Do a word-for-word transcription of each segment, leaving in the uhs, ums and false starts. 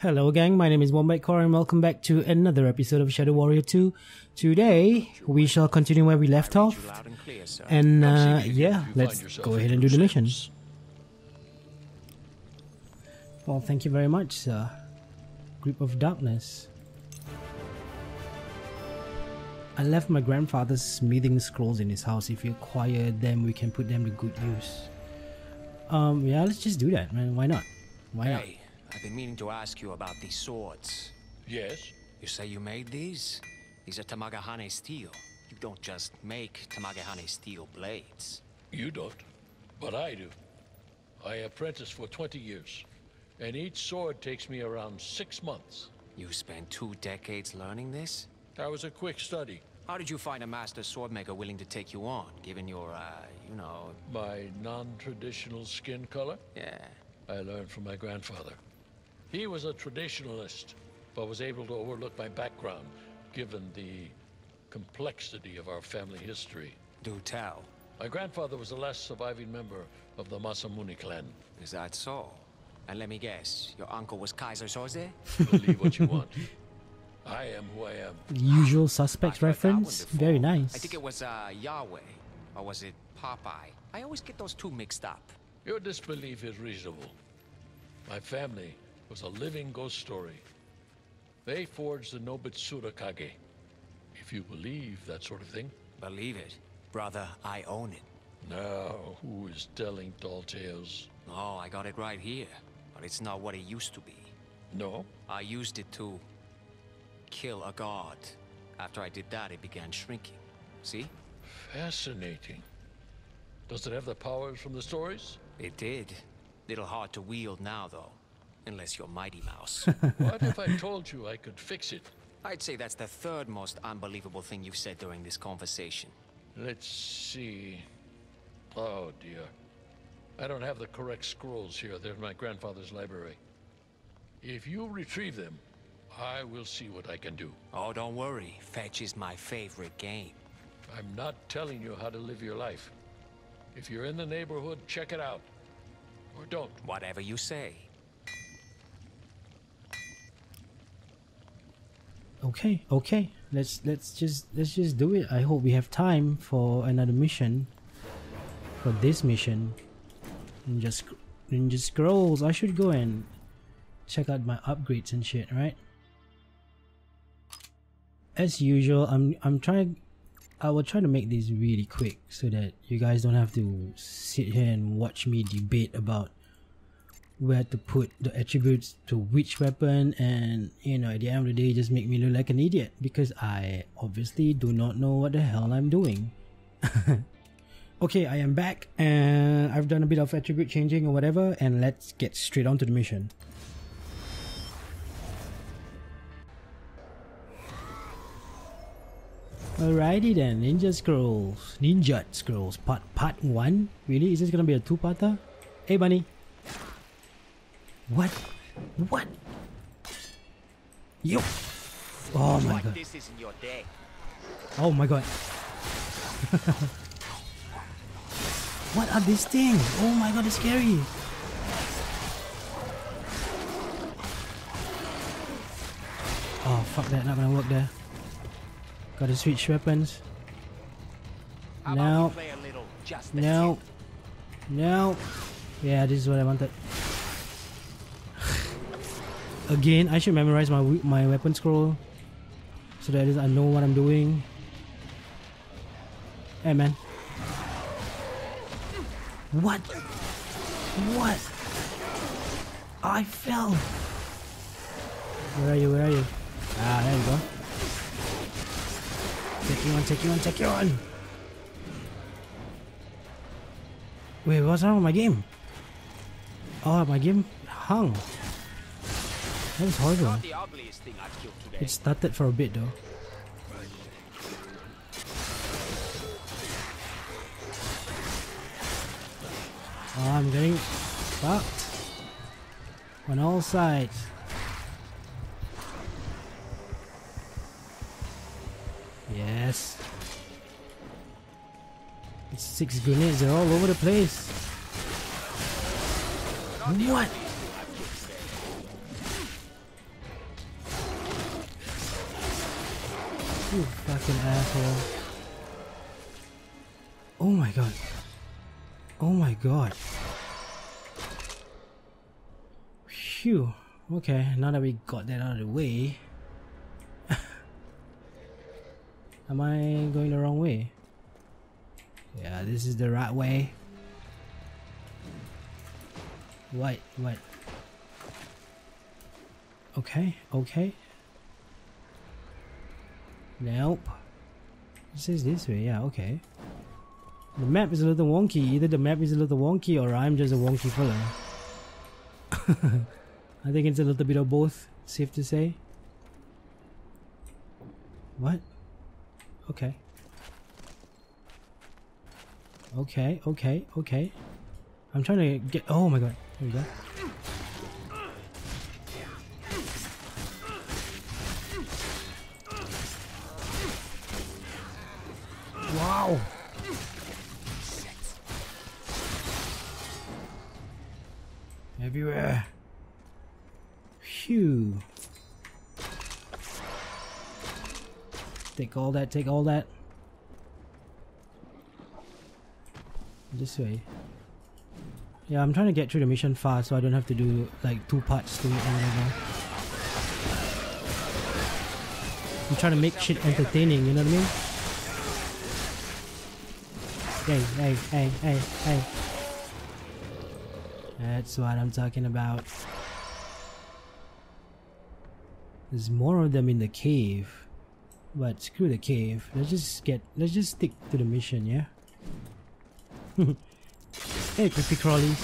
Hello gang, my name is wombatkore and welcome back to another episode of Shadow Warrior two. Today, we shall continue where we left off. And uh, yeah, let's go ahead and do the mission. Well, thank you very much, sir. Group of Darkness. I left my grandfather's smithing scrolls in his house. If you acquire them, we can put them to good use. Um, yeah, let's just do that, man. Why not? Why not? Hey, I've been meaning to ask you about these swords. Yes? You say you made these? These are Tamagahane steel. You don't just make Tamagahane steel blades. You don't, but I do. I apprenticed for twenty years, and each sword takes me around six months. You spent two decades learning this? That was a quick study. How did you find a master swordmaker willing to take you on, given your, uh, you know... My non-traditional skin color? Yeah. I learned from my grandfather. He was a traditionalist, but was able to overlook my background, given the complexity of our family history. Do tell. My grandfather was the last surviving member of the Masamune clan. Is that so? And let me guess, your uncle was Kaiser Soze? Believe what you want. I am who I am. Usual suspects reference. Very nice. I think it was uh, Yahweh, or was it Popeye? I always get those two mixed up. Your disbelief is reasonable. My family was a living ghost story. They forged the Nobitsura Kage. If you believe that sort of thing. Believe it. Brother, I own it. Now, who is telling tall tales? Oh, I got it right here. But it's not what it used to be. No? I used it to kill a god. After I did that, it began shrinking. See? Fascinating. Does it have the powers from the stories? It did. Little hard to wield now, though. Unless you're Mighty Mouse. What if I told you I could fix it? I'd say that's the third most unbelievable thing you've said during this conversation. Let's see. Oh, dear. I don't have the correct scrolls here. They're in my grandfather's library. If you retrieve them, I will see what I can do. Oh, don't worry. Fetch is my favorite game. I'm not telling you how to live your life. If you're in the neighborhood, check it out. Or don't. Whatever you say. Okay, okay. Let's let's just let's just do it. I hope we have time for another mission. For this mission. Ninja, sc Ninja Scrolls. I should go and check out my upgrades and shit, right? As usual, I'm I'm trying I will try to make this really quick so that you guys don't have to sit here and watch me debate about where to put the attributes to which weapon, and you know, at the end of the day just make me look like an idiot because I obviously do not know what the hell I'm doing. Okay, I am back and I've done a bit of attribute changing or whatever, and let's get straight on to the mission. Alrighty then, Ninja Scrolls, Ninja Scrolls, part part one. Really? Is this gonna be a two-parter? Hey, bunny. What? What? Yo! Oh my god! This isn't your day. Oh my god! What are these things? Oh my god, it's scary! Oh fuck that! Not gonna work there. Gotta switch weapons. No. No. No. Yeah, this is what I wanted. Again, I should memorize my my weapon scroll so that I know what I'm doing. Hey man. What? What? I fell. Where are you? Where are you? Ah, there you go. Take you on, take you on, take you on! Wait, what's wrong with my game? Oh, my game hung. That was horrible. It started for a bit though. Oh, I'm getting fucked on all sides. Yes. It's six grenades, they're all over the place. What? You fucking asshole. Oh my god. Oh my god. Phew. Okay, now that we got that out of the way. Am I going the wrong way? Yeah, this is the right way. What? What? Okay, okay. Nope. It says this way, yeah, okay. The map is a little wonky. Either the map is a little wonky or I'm just a wonky fella. I think it's a little bit of both, safe to say. What? Okay. Okay, okay, okay. I'm trying to get... Oh my god. Here we go. Wow! Everywhere. Phew. Take all that, take all that. This way. Yeah, I'm trying to get through the mission fast so I don't have to do like two parts to it or whatever. I'm trying to make shit entertaining, you know what I mean? Hey, hey, hey, hey, hey. That's what I'm talking about. There's more of them in the cave. But screw the cave. Let's just get let's just stick to the mission, yeah? Hey, creepy crawlies.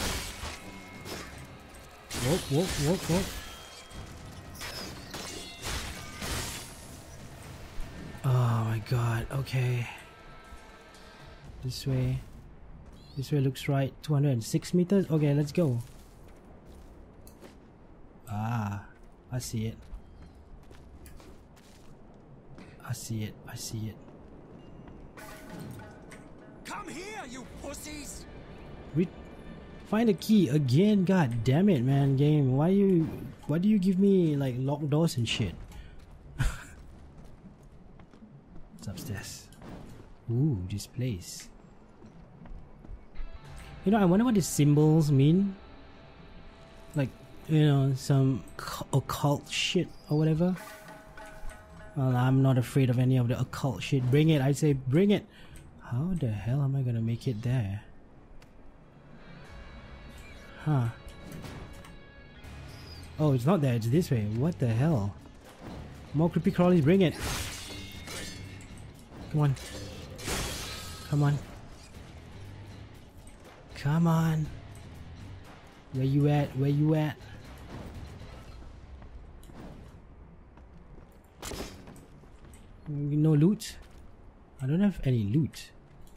Whoop, whoop, whoop, whoop. Oh my god, okay. This way. This way looks right. two hundred six meters? Okay, let's go. Ah, I see it. I see it. I see it. Come here, you pussies! We find a key again. God damn it, man! Game, why you? Why do you give me like locked doors and shit? It's upstairs. Ooh, this place. You know, I wonder what these symbols mean. Like, you know, some occult shit or whatever. Well, I'm not afraid of any of the occult shit. Bring it, I say bring it. How the hell am I gonna make it there? Huh. Oh, it's not there, it's this way. What the hell? More creepy crawlies, bring it. Come on. Come on. Come on. Where you at? Where you at? No loot? I don't have any loot.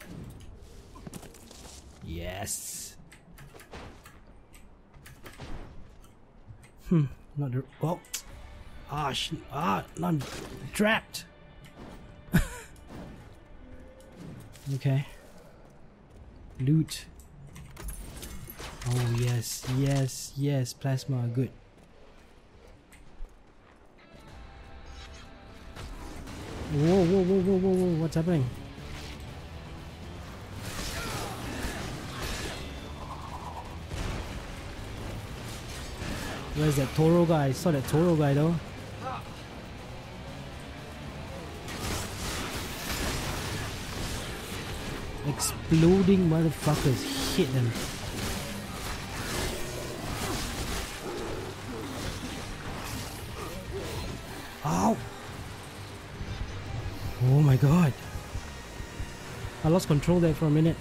Yes. Hmm. Not the. Oh. Ah. Sh ah. I'm trapped. Okay. Loot. Oh yes, yes, yes. Plasma. Good. Whoa, whoa, whoa, whoa, whoa, whoa, what's happening? Where's that Toro guy? I saw that Toro guy though. Exploding motherfuckers, hit them. Ow! Oh my god. I lost control there for a minute.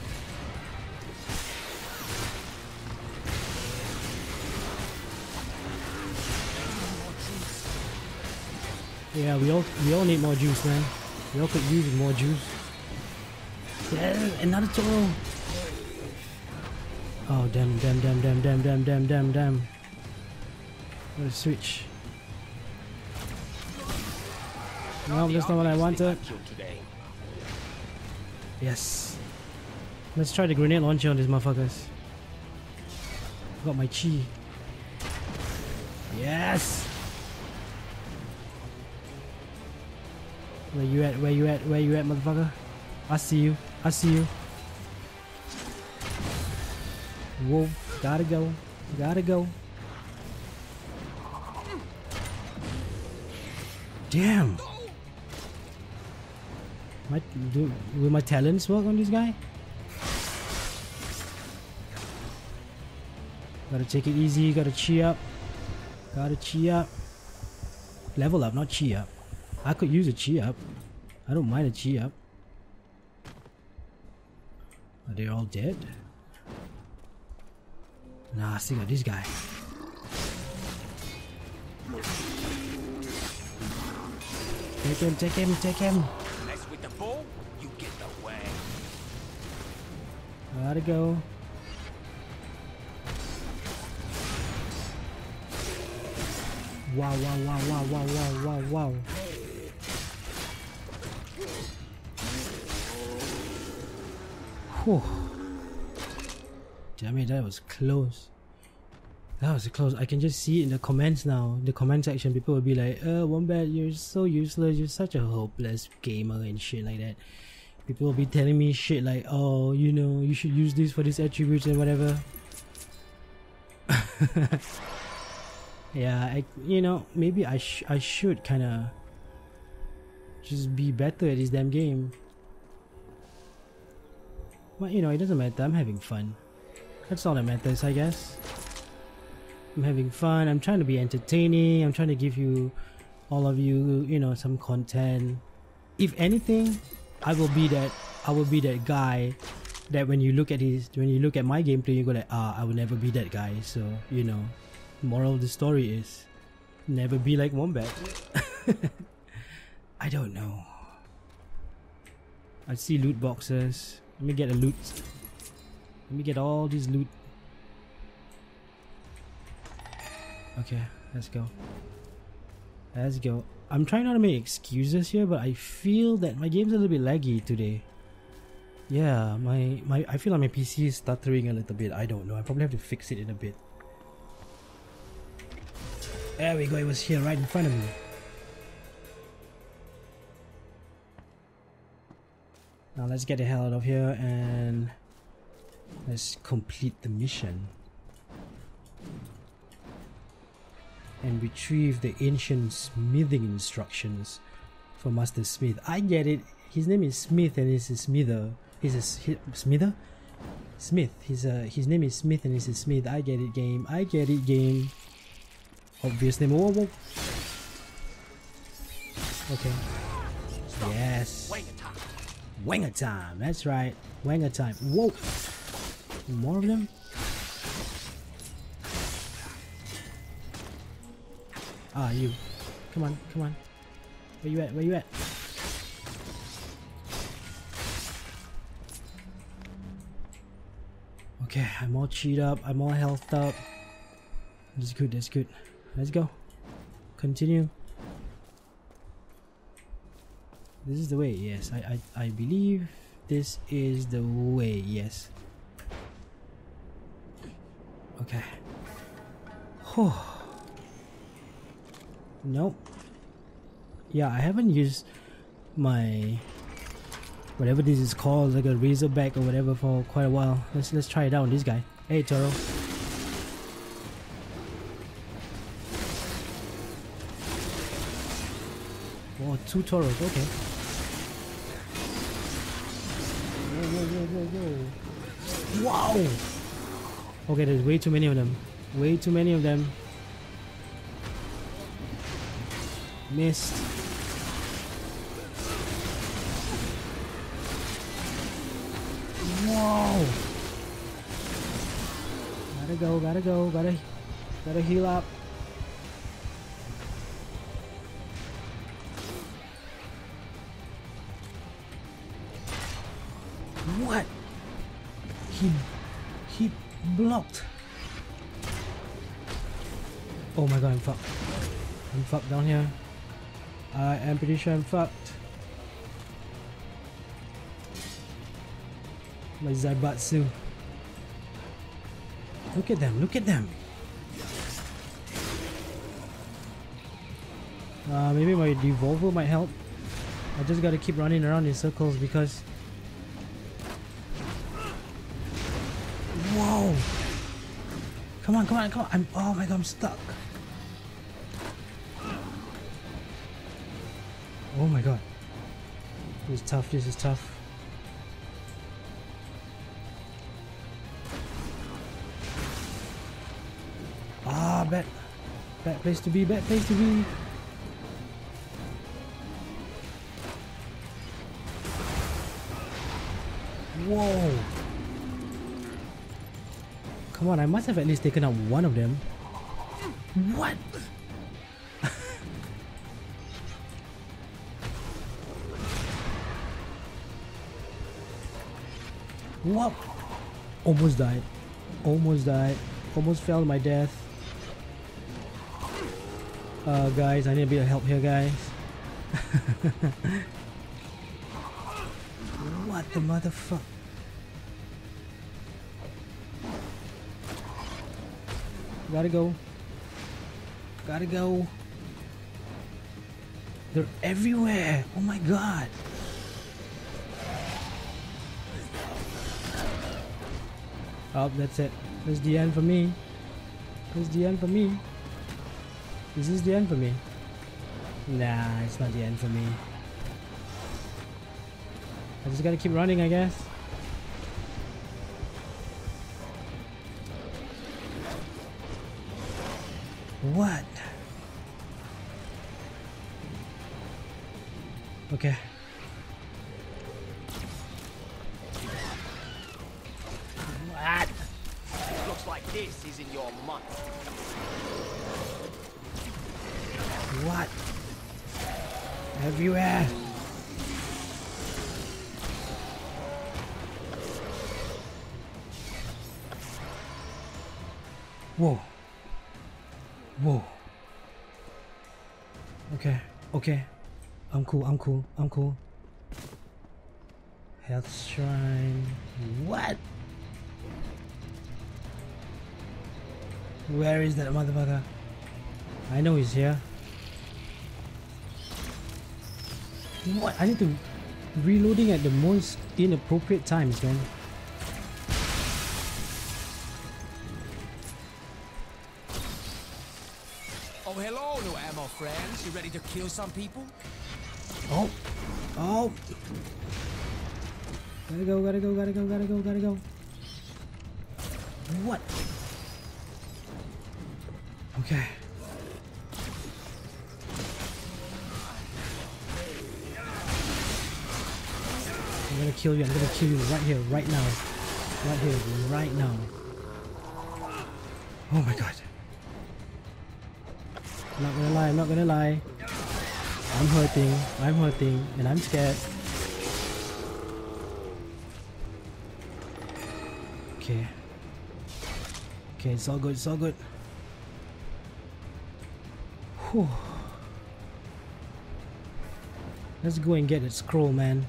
Yeah, we all we all need more juice, man. We all could use more juice. Yeah, another Toro. Oh damn, damn, damn, damn, damn, damn, damn, damn, damn. What a switch. No, that's not what I wanted. Yes. Let's try the grenade launcher on these motherfuckers. Got my chi. Yes. Where you at? Where you at? Where you at, motherfucker? I see you. I see you. Whoa. Gotta go. Gotta go. Damn. My, do, will my talents work on this guy? Gotta take it easy. Gotta chi up. Gotta chi up. Level up, not chi up. I could use a chi up. I don't mind a chi up. Are they all dead? Nah, I still got this guy. Take him, take him, take him. Mess with the bull, you get the way. Gotta go. Wow, wow, wow, wow, wow, wow, wow, wow. Whew. Damn it, that was close. That was close. I can just see it in the comments now. The comment section, people will be like, uh, Wombat, you're so useless. You're such a hopeless gamer and shit like that. People will be telling me shit like, oh, you know, you should use this for this attributes and whatever. Yeah, I, you know, maybe I, sh I should kind of just be better at this damn game. But, you know, it doesn't matter. I'm having fun. That's all that matters, I guess. I'm having fun. I'm trying to be entertaining. I'm trying to give you, all of you, you know, some content. If anything, I will be that. I will be that guy that when you look at his, when you look at my gameplay, you go like, ah, I will never be that guy. So, you know, moral of the story is, never be like Wombat. I don't know. I see loot boxes. Let me get a loot. Let me get all these loot. Okay, let's go. Let's go. I'm trying not to make excuses here, but I feel that my game's a little bit laggy today. Yeah, my, my I feel like my P C is stuttering a little bit. I don't know. I probably have to fix it in a bit. There we go. It was here right in front of me. Now let's get the hell out of here and let's complete the mission. And retrieve the ancient smithing instructions from Master Smith. I get it. His name is Smith and he's a smither. He's a he, smither? Smith. He's a, his name is Smith and he's a smith. I get it, game. I get it, game. Obvious name. Whoa, whoa. Okay. Yes. Wanger time. That's right. Wanger time. Whoa. More of them? Ah, you. Come on, come on. Where you at? Where you at? Okay, I'm all cheat up. I'm all healthed up. That's good, that's good. Let's go. Continue. This is the way, yes. I, I, I believe this is the way, yes. Okay. Whew. Nope. Yeah, I haven't used my whatever this is called, like a razorback or whatever, for quite a while. Let's let's try it out on this guy. Hey, Toro. Oh, two Toros. Okay. Whoa, whoa, whoa, whoa, whoa! Wow. Okay, there's way too many of them. Way too many of them. Missed. Whoa! Gotta go, gotta go, gotta, gotta heal up. What? He, he blocked. Oh my god, I'm fucked. I'm fucked down here. I am pretty sure I'm fucked. My Zaibatsu. Look at them, look at them. Uh, maybe my Devolver might help. I just gotta keep running around in circles because... Whoa! Come on, come on, come on! I'm... Oh my god, I'm stuck! Oh my god. This is tough, this is tough. Ah, bad. Bad place to be, bad place to be. Whoa. Come on, I must have at least taken out one of them. What? What? Almost died. Almost died. Almost fell to my death. Uh, guys, I need a bit of help here, guys. What the motherfucker? Gotta go. Gotta go. They're everywhere. Oh my god. Oh, that's it. That's the end for me. That's the end for me. Is this the end for me? Nah, it's not the end for me. I just gotta keep running, I guess. What? Okay. What? Looks like this is in your month. What? Everywhere. Whoa. Whoa. Okay. Okay. I'm cool. I'm cool. I'm cool. Health shrine. What? Where is that motherfucker? I know he's here. What? I need to reloading at the most inappropriate times, man. Oh, hello, new ammo friends. You ready to kill some people? Oh. Oh. Gotta go, gotta go, gotta go, gotta go, gotta go. What? Okay. I'm gonna kill you, I'm gonna kill you right here, right now. Right here, right now. Oh my god. I'm not gonna lie, I'm not gonna lie. I'm hurting, I'm hurting, and I'm scared. Okay. Okay, it's all good, it's all good. Whew. Let's go and get that scroll, man.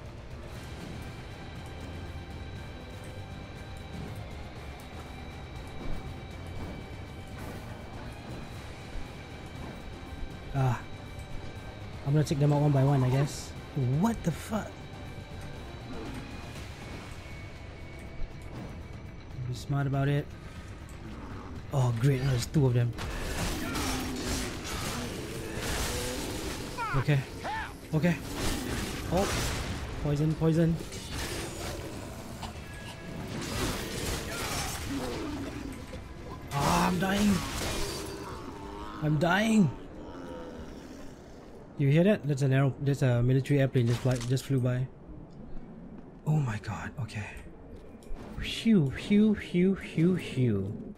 Ah. I'm gonna take them out one by one, I guess. What the fuck? Be smart about it. Oh great, there's two of them. Okay. Okay. Oh. Poison, poison. Ah, I'm dying. I'm dying. You hear that? That's an aero. That's a military airplane just fly, just flew by. Oh my god. Okay. Phew, phew, phew, phew, phew.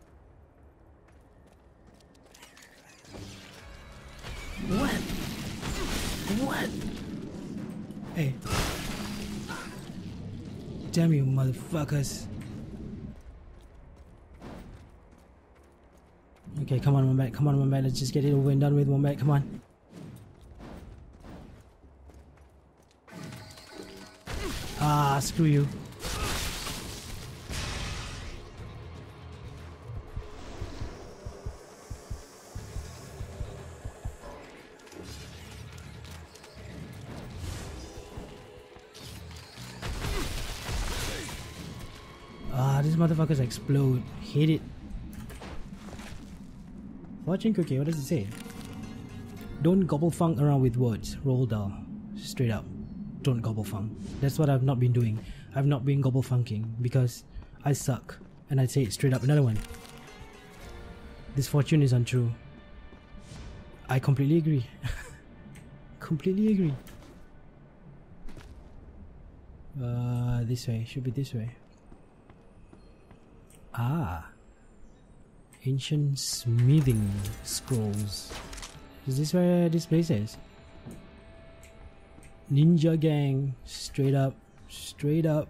What? What? Hey. Damn you, motherfuckers. Okay, come on, Wombat. Come on, Wombat. Let's just get it over and done with, Wombat. Come on. Ah, screw you. Ah, these motherfuckers explode. Hate it. Fortune cookie, what does it say? Don't gobble funk around with words. Roll down. Straight up. Don't gobble funk. That's what I've not been doing. I've not been gobble funking because I suck. And I say it straight up. Another one. This fortune is untrue. I completely agree. Completely agree. Uh, this way. Should be this way. Ah. Ancient smithing scrolls. Is this where this place is? Ninja gang. Straight up. Straight up.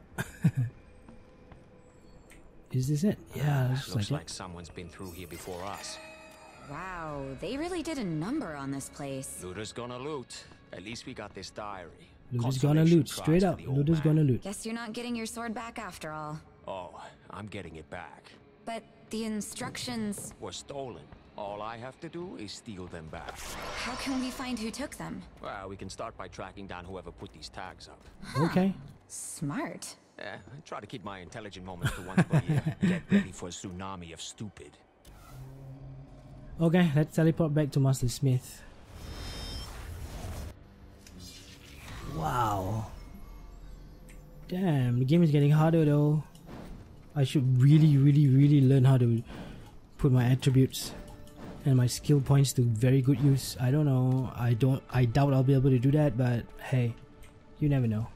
Is this it? Yeah, looks, looks like, like someone's been through here before us. Wow, they really did a number on this place. Looter's gonna loot. At least we got this diary. Looter's gonna loot. Straight up. Looter's gonna loot. Guess you're not getting your sword back after all. Oh, I'm getting it back. But the instructions were stolen. All I have to do is steal them back. How can we find who took them? Well, we can start by tracking down whoever put these tags up. Huh. Okay. Smart. Yeah, I try to keep my intelligent moments to once per year. Get ready for a tsunami of stupid. Okay, let's teleport back to Master Smith. Wow. Damn, the game is getting harder though. I should really, really, really learn how to put my attributes and my skill points to very good use. I don't know. I don't. I doubt I'll be able to do that, but hey, you never know.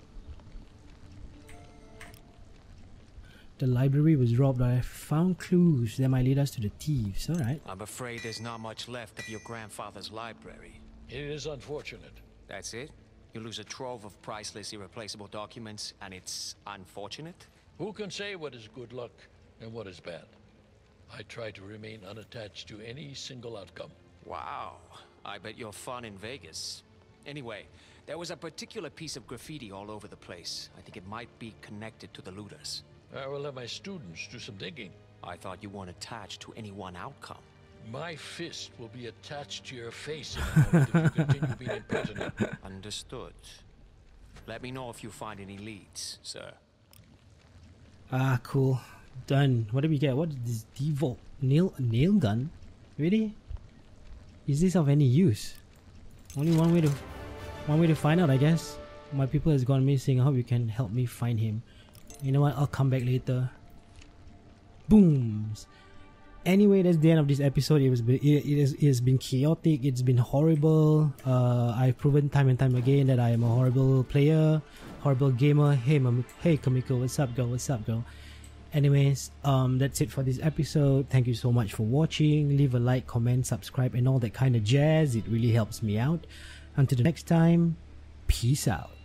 The library was robbed, but I found clues that might lead us to the thieves. Alright. I'm afraid there's not much left of your grandfather's library. It is unfortunate. That's it? You lose a trove of priceless, irreplaceable documents, and it's unfortunate? Who can say what is good luck and what is bad? I try to remain unattached to any single outcome. Wow. I bet you're fun in Vegas. Anyway, there was a particular piece of graffiti all over the place. I think it might be connected to the looters. I will let my students do some digging. I thought you weren't attached to any one outcome. My fist will be attached to your face in a moment if you continue being impertinent. Understood. Let me know if you find any leads, sir. Ah, cool. Done. What did we get? What is this default nail nail gun? Really? Is this of any use? Only one way to one way to find out, I guess. My people has gone missing. I hope you can help me find him. You know what? I'll come back later. Booms. Anyway, that's the end of this episode. It was it, it, is, it has been chaotic. It's been horrible. Uh, I've proven time and time again that I am a horrible player, horrible gamer. Hey, mom, hey, Kamiko, what's up, girl? What's up, girl? Anyways, um, that's it for this episode. Thank you so much for watching. Leave a like, comment, subscribe, and all that kind of jazz. It really helps me out. Until the next time, peace out.